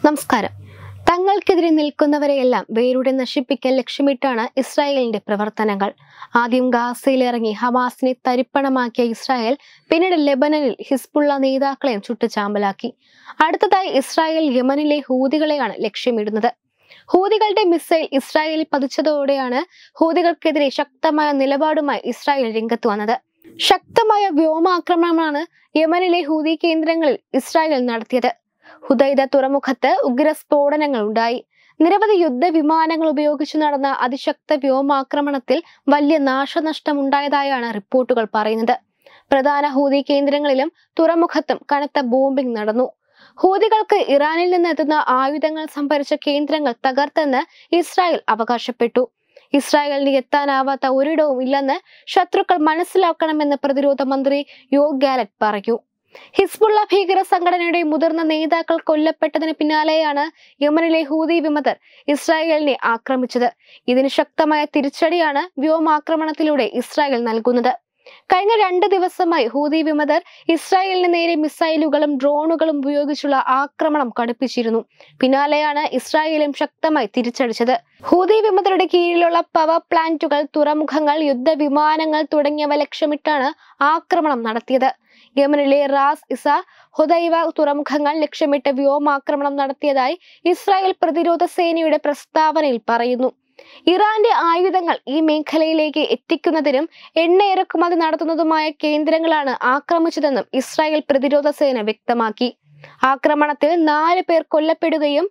നമസ്കാരം. തങ്ങൾക്കെതിരെ നിൽക്കുന്നവരെയെല്ലാം വേരോടെ നശിപ്പിക്കാൻ ലക്ഷ്യമിട്ടാണ് ഇസ്രായേലിന്റെ പ്രവർത്തനങ്ങൾ. ആദ്യം ഗാസയിൽ ഇറങ്ങി ഹമാസിനെ തരിപ്പണമാക്കിയ ഇസ്രായേൽ പിന്നീട് ലെബനനിൽ ഹിസ്ബുള്ള നേതാക്കളെയും ചുട്ടുചാമ്പലാക്കി. അടുത്തതായി ഇസ്രായേൽ യമനിലെ ഹൂതികളെയാണ് ലക്ഷ്യമിടുന്നത്. ഹൂതികളുടെ മിസൈൽ ഇസ്രായേലിൽ പതിച്ചതോടെയാണ് ഹൂതികൾക്കെതിരെ ശക്തമായ നിലപാടുമായി ഇസ്രായേൽ രംഗത്ത് വന്നത്. ശക്തമായ വ്യോമാക്രമണമാണ് യമനിലെ ഹൂതി കേന്ദ്രങ്ങളിൽ ഇസ്രായേൽ നടത്തിയത്. ഹുദൈദ തുറമുഖത്ത് ഉഗ്രസ്ഫോടനങ്ങൾ ഉണ്ടായി. നിരവധി യുദ്ധവിമാനങ്ങൾ ഉപയോഗിച്ചു നടന്ന അതിശക്ത വ്യോമാക്രമണത്തിൽ വലിയ നാശനഷ്ടമുണ്ടായതായാണ് റിപ്പോർട്ടുകൾ പറയുന്നത്. പ്രധാന ഹൂതി കേന്ദ്രങ്ങളിലും തുറമുഖത്തും കനത്ത ബോംബിംഗ് നടന്നു. ഹൂതികൾക്ക് ഇറാനിൽ നിന്ന് എത്തുന്ന ആയുധങ്ങൾ സംഭരിച്ച കേന്ദ്രങ്ങൾ തകർത്തെന്ന് ഇസ്രായേൽ അവകാശപ്പെട്ടു. ഇസ്രായേലിന് എത്താനാവാത്ത ഒരിടവും ഇല്ലെന്ന് ശത്രുക്കൾ മനസ്സിലാക്കണമെന്ന് പ്രതിരോധ മന്ത്രി യോവ് ഗാലന്റ് പറഞ്ഞു. ഹിസ്ബുള്ള ഭീകര സംഘടനയുടെ മുതിർന്ന നേതാക്കൾ കൊല്ലപ്പെട്ടതിന് പിന്നാലെയാണ് യമനിലെ ഹൂതി വിമതർ ഇസ്രായേലിനെ ആക്രമിച്ചത്. ഇതിന് ശക്തമായ തിരിച്ചടിയാണ് വ്യോമാക്രമണത്തിലൂടെ ഇസ്രായേൽ നൽകുന്നത്. കഴിഞ്ഞ 2 ദിവസമായി ഹൂതി വിമതർ ഇസ്രായേലിന് നേരെ മിസൈലുകളും ഡ്രോണുകളും ഉപയോഗിച്ചുള്ള ആക്രമണം കടുപ്പിച്ചിരുന്നു. പിന്നാലെയാണ് ഇസ്രായേലും ശക്തമായി തിരിച്ചടിച്ചത്. ഹൂതി വിമതരുടെ കീഴിലുള്ള പവർ പ്ലാന്റുകൾ, തുറമുഖങ്ങൾ, യുദ്ധവിമാനങ്ങൾ തുടങ്ങിയവ ലക്ഷ്യമിട്ടാണ് ആക്രമണം നടത്തിയത്. യമനിലെ റാസ് ഇസ, ഹുദൈവ തുറമുഖങ്ങൾ ലക്ഷ്യമിട്ട് വ്യോമാക്രമണം നടത്തിയതായി ഇസ്രായേൽ പ്രതിരോധ സേനയുടെ പ്രസ്താവനയിൽ പറയുന്നു. ഇറാന്റെ ആയുധങ്ങൾ ഈ മേഖലയിലേക്ക് എത്തിക്കുന്നതിനും എണ്ണ ഇറക്കുമതി നടത്തുന്നതുമായ കേന്ദ്രങ്ങളാണ് ആക്രമിച്ചതെന്നും ഇസ്രായേൽ പ്രതിരോധ സേന വ്യക്തമാക്കി. ആക്രമണത്തിൽ 4 പേർ കൊല്ലപ്പെടുകയും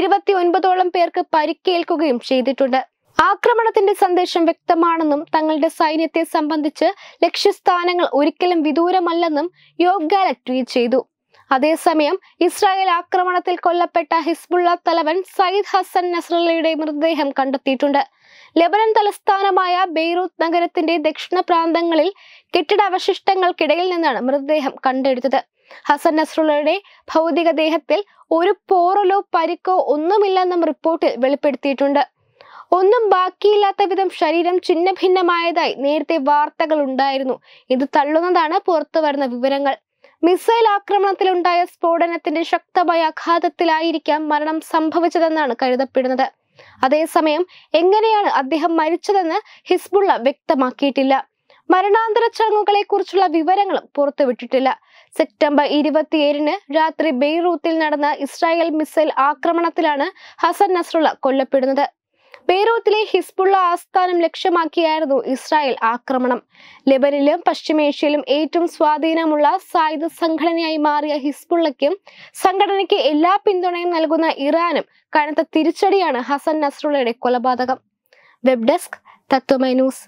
29ഓളം പേർക്ക് പരിക്കേൽക്കുകയും ചെയ്തിട്ടുണ്ട്. ആക്രമണത്തിന്റെ സന്ദേശം വ്യക്തമാണെന്നും തങ്ങളുടെ സൈന്യത്തെ സംബന്ധിച്ച് ലക്ഷ്യസ്ഥാനങ്ങൾ ഒരിക്കലും വിദൂരമല്ലെന്നും യോവ് ഗാലന്റ് ട്വീറ്റ് ചെയ്തു. അതേസമയം ഇസ്രായേൽ ആക്രമണത്തിൽ കൊല്ലപ്പെട്ട ഹിസ്ബുള്ള തലവൻ സയ്യിദ് ഹസൻ നസ്രല്ലയുടെ മൃതദേഹം കണ്ടെത്തിയിട്ടുണ്ട്. ലെബനൻ തലസ്ഥാനമായ ബെയ്റൂത്ത് നഗരത്തിന്റെ ദക്ഷിണ പ്രാന്തങ്ങളിൽ കെട്ടിടാവശിഷ്ടങ്ങൾക്കിടയിൽ നിന്നാണ് മൃതദേഹം കണ്ടെടുത്തത്. ഹസൻ നസ്രല്ലയുടെ ഭൗതികദേഹത്തിൽ ഒരു പോറലോ പരിക്കോ ഒന്നുമില്ലെന്നും റിപ്പോർട്ടിൽ വെളിപ്പെടുത്തിയിട്ടുണ്ട്. ഒന്നും ബാക്കിയില്ലാത്ത വിധം ശരീരം ഛിന്ന ഭിന്നമായതായി നേരത്തെ വാർത്തകൾ ഉണ്ടായിരുന്നു. ഇത് തള്ളുന്നതാണ് പുറത്തു വരുന്ന വിവരങ്ങൾ. മിസൈൽ ആക്രമണത്തിലുണ്ടായ സ്ഫോടനത്തിന്റെ ശക്തമായ ആഘാതത്തിലായിരിക്കാം മരണം സംഭവിച്ചതെന്നാണ് കരുതപ്പെടുന്നത്. അതേസമയം എങ്ങനെയാണ് അദ്ദേഹം മരിച്ചതെന്ന് ഹിസ്ബുള്ള വ്യക്തമാക്കിയിട്ടില്ല. മരണാന്തര ചടങ്ങുകളെ കുറിച്ചുള്ള വിവരങ്ങളും പുറത്തുവിട്ടിട്ടില്ല. സെപ്റ്റംബർ 27 രാത്രി ബെയ്റൂത്തിൽ നടന്ന ഇസ്രായേൽ മിസൈൽ ആക്രമണത്തിലാണ് ഹസൻ നസ്രല്ല കൊല്ലപ്പെടുന്നത്. ബെയ്റൂത്തിലെ ഹിസ്ബുള്ള ആസ്ഥാനം ലക്ഷ്യമാക്കിയായിരുന്നു ഇസ്രായേൽ ആക്രമണം. ലെബനിലും പശ്ചിമേഷ്യയിലും ഏറ്റവും സ്വാധീനമുള്ള സായുധ സംഘടനയായി മാറിയ ഹിസ്ബുള്ളയ്ക്കും സംഘടനയ്ക്ക് എല്ലാ പിന്തുണയും നൽകുന്ന ഇറാനും കനത്ത തിരിച്ചടിയാണ് ഹസൻ നസ്രല്ലയുടെ കൊലപാതകം. Web desk Tatwamayi news.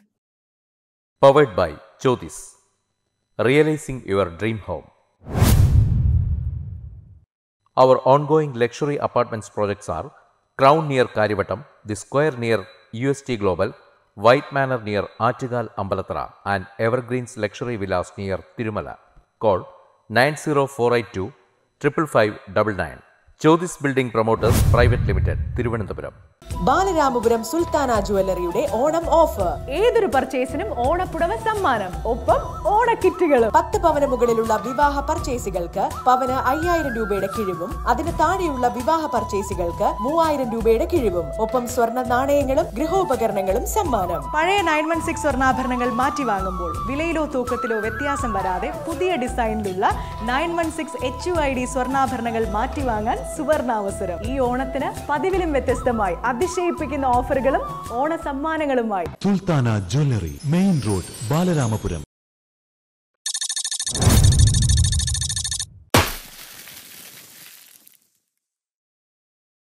Powered by Jyotis. Realizing your dream home. Our ongoing luxury apartments projects are Crown near Karivattam, The Square near UST Global, White Manor near Aattugal Ambalathara, and Evergreens Luxury Villas near Tirumala. Call 90482 55599. Jyotis Building Promoters Private Limited, Thiruvananthapuram. Balaramapuram Sulthana ജ്വല്ലറിയുടെ Onam offer. ഏതൊരു പർച്ചേസിനും ഓണപ്പുടവ സമ്മാനം, ഒപ്പം ഓണക്കിറ്റുകളും. 10 പവന് മുകളിലുള്ള വിവാഹ പർച്ചേസുകൾക്ക് പവന് 5000 രൂപയുടെ കിഴിവും, അതിന് താഴെയുള്ള വിവാഹ പർച്ചേസുകൾക്ക് 3000 രൂപയുടെ കിഴിവും, ഒപ്പം സ്വർണ്ണ നാണയങ്ങളും ഗൃഹോപകരണങ്ങളും സമ്മാനം. പഴയ 916 സ്വർണ്ണാഭരണങ്ങൾ മാറ്റി വാങ്ങുമ്പോൾ വിലയിലോ തൂക്കത്തിലോ വ്യത്യാസം വരാതെ പുതിയ ഡിസൈനിലുള്ള 916 HUID സ്വർണ്ണാഭരണങ്ങൾ മാറ്റി വാങ്ങാൻ സുവർണാവസരം. ഈ ഓണത്തിന് പതിവിലും വ്യത്യസ്തമായി അതിശയിപ്പിക്കുന്ന ഓഫറുകളും ഓണ സമ്മാനങ്ങളുമായി Sulthana jewellery, main road, Balaramapuram.